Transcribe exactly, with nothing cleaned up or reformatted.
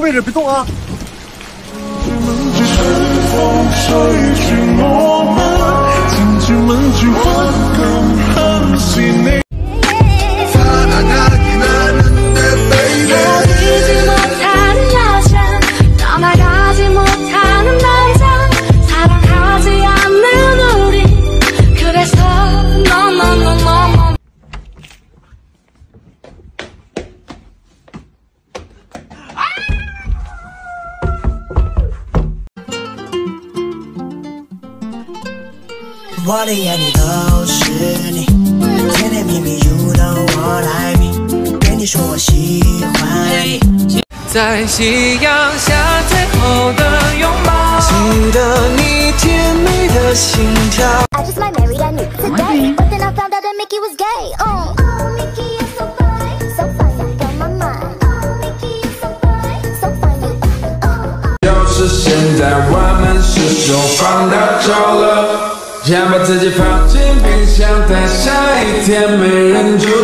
位置，别动啊！ 我的眼里都是你，甜甜蜜蜜 ，You know what I mean。对你说我喜欢你， 在夕阳下最后的拥抱，记得你甜美的心跳。 I just might marry that Nick today, but then I found out that Mickey was gay. Oh, oh Mickey is so fine, so fine, you blow my mind. Oh, Mickey is so fine, so fine, you. 就是现在，我们是手放大招了。先把自己放进冰箱，等下一天没人住。